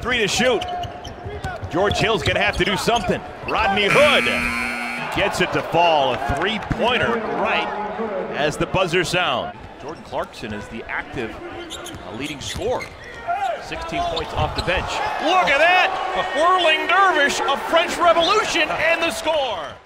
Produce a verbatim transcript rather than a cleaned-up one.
Three to shoot. George Hill's gonna have to do something. Rodney Hood gets it to fall. A three-pointer right as the buzzer sounds. Jordan Clarkson is the active uh, leading scorer. sixteen points off the bench. Look at that! A whirling dervish, a French Revolution, and the score!